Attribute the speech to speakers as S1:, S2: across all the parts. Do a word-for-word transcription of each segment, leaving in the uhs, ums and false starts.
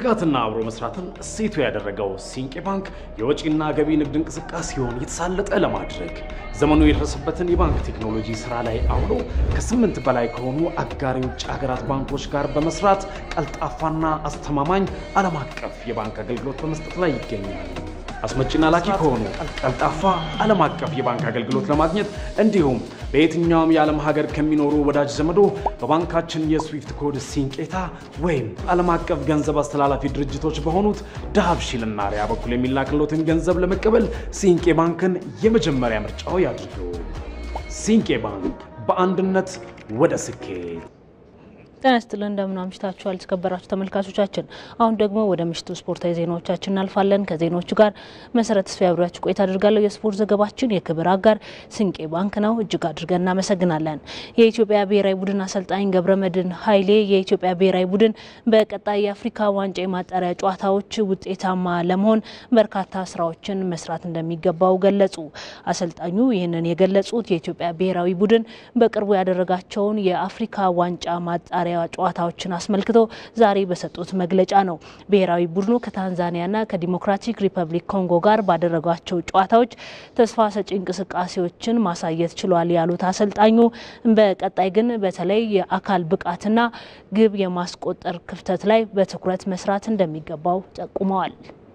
S1: ትጋትና አብሮ መስራትን እሴቱ ያደረገው ሲንቄ ባንክ የወጪና ገቢ ንግድ እንቅስቃሴውን የተሳለጠ ለማድረግ ዘመኑ የደረሰበትን የባንክ ቴክኖሎጂ ስራ ላይ አውሎ ከስምንት በላይ ከሆኑ አጋር የውጭ ሀገራት ባንኮች ጋር በመስራት ቀልጣፋና አስተማማኝ ዓለም አቀፍ የባንክ አገልግሎት በመስጠት ላይ ይገኛል። አስመጪና ላኪ ከሆኑ ቀልጣፋ ዓለም አቀፍ የባንክ አገልግሎት ለማግኘት እንዲሁም በየትኛውም የዓለም ሀገር ከሚኖሩ ወዳጅ ዘመዶ በባንካችን የስዊፍት ኮድ ሲንቄታ ወይም ዓለም አቀፍ ገንዘብ አስተላላፊ ድርጅቶች በሆኑት ዳብሺልና ሪያ በኩል የሚላክሎትን ገንዘብ ለመቀበል ሲንቄ ባንክን የመጀመሪያ ምርጫው ያድርጉ። ሲንቄ ባንክ በአንድነት ወደ ስኬት።
S2: ተነስተን እንደምን አምሽታችኋል ተከበራችሁ ተመልካቾቻችን። አሁን ደግሞ ወደ ምሽቱ ስፖርታዊ ዜናዎቻችን እናልፋለን። ከዜናዎቹ ጋር መሰረት ተስፋ ያብራችሁ ቆይታ አድርጋለሁ። የስፖርት ዘገባችን የክብር አጋር ሲንቄ ባንክ ነው። እጅግ አድርገን እናመሰግናለን። የኢትዮጵያ ብሔራዊ ቡድን አሰልጣኝ ገብረመድህን ኃይሌ የኢትዮጵያ ብሔራዊ ቡድን በቀጣይ የአፍሪካ ዋንጫ የማጣሪያ ጨዋታዎች ውጤታማ ለመሆን በርካታ ስራዎችን መስራት እንደሚገባው ገለጹ። አሰልጣኙ ይህንን የገለጹት የኢትዮጵያ ብሔራዊ ቡድን በቅርቡ ያደረጋቸውን የአፍሪካ ዋንጫ ማጣሪያ ጨዋታዎችን አስመልክቶ ዛሬ በሰጡት መግለጫ ነው። ብሔራዊ ቡድኑ ከታንዛኒያና ከዲሞክራቲክ ሪፐብሊክ ኮንጎ ጋር ባደረጓቸው ጨዋታዎች ተስፋ ሰጪ እንቅስቃሴዎችን ማሳየት ችሏል ያሉት አሰልጣኙ በቀጣይ ግን በተለይ የአካል ብቃትና ግብ የማስቆጠር ክፍተት ላይ በትኩረት መስራት እንደሚገባው ጠቁመዋል።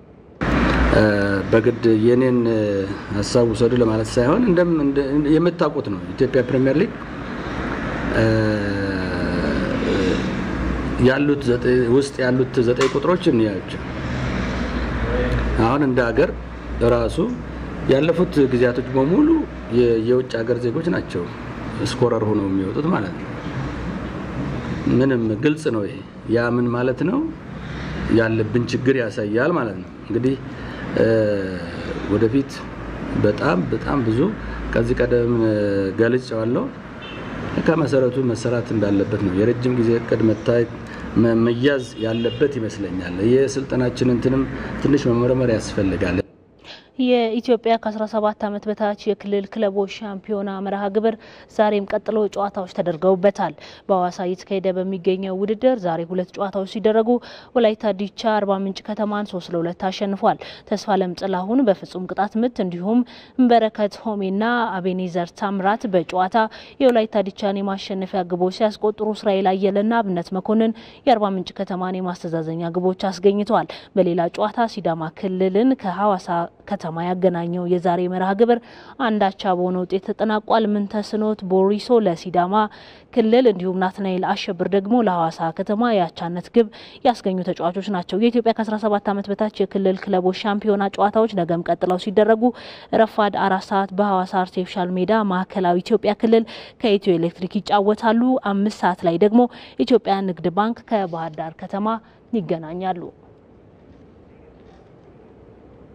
S3: በግድ የኔን ሐሳብ ወሰዱ ለማለት ሳይሆን እንደም የምታውቁት ነው ኢትዮጵያ ፕሪሚየር ሊግ ያሉት ውስጥ ያሉት ዘጠኝ ቁጥሮችን ያቸው አሁን እንደ ሀገር ራሱ ያለፉት ጊዜያቶች በሙሉ የውጭ ሀገር ዜጎች ናቸው ስኮረር ሆነው የሚወጡት ማለት ነው። ምንም ግልጽ ነው ይሄ። ያ ምን ማለት ነው? ያለብን ችግር ያሳያል ማለት ነው። እንግዲህ ወደፊት በጣም በጣም ብዙ ከዚህ ቀደም ገልጬዋለሁ ከመሰረቱ መሰራት እንዳለበት ነው። የረጅም ጊዜ እቅድ መታየት መያዝ ያለበት ይመስለኛል። የስልጣናችን እንትንም ትንሽ መመርመር ያስፈልጋል።
S2: የኢትዮጵያ ከ17 ዓመት በታች የክልል ክለቦች ሻምፒዮና መርሃ ግብር ዛሬም ቀጥሎ ጨዋታዎች ተደርገውበታል። በሐዋሳ እየተካሄደ በሚገኘው ውድድር ዛሬ ሁለት ጨዋታዎች ሲደረጉ ወላይታ ዲቻ አርባ ምንጭ ከተማን ሶስት ለሁለት አሸንፏል። ተስፋለም ጥላሁን በፍጹም ቅጣት ምት እንዲሁም በረከት ሆሜና አቤኔዘር ታምራት በጨዋታ የወላይታ ዲቻን የማሸነፊያ ግቦች ሲያስቆጥሩ እስራኤል አየለና አብነት መኮንን የአርባ ምንጭ ከተማን የማስተዛዘኛ ግቦች አስገኝተዋል። በሌላ ጨዋታ ሲዳማ ክልልን ከሐዋሳ ከተማ ያገናኘው የዛሬ መርሃ ግብር አንዳቻ በሆነ ውጤት ተጠናቋል። ምንተስኖት ቦሪሶ ለሲዳማ ክልል እንዲሁም ናትናኤል አሸብር ደግሞ ለሐዋሳ ከተማ ያቻነት ግብ ያስገኙ ተጫዋቾች ናቸው። የኢትዮጵያ ከ17 ዓመት በታች የክልል ክለቦች ሻምፒዮና ጨዋታዎች ነገም ቀጥለው ሲደረጉ ረፋድ አራት ሰዓት በሐዋሳ አርቲፊሻል ሜዳ ማዕከላዊ ኢትዮጵያ ክልል ከኢትዮ ኤሌክትሪክ ይጫወታሉ። አምስት ሰዓት ላይ ደግሞ ኢትዮጵያ ንግድ ባንክ ከባህር ዳር ከተማ ይገናኛሉ።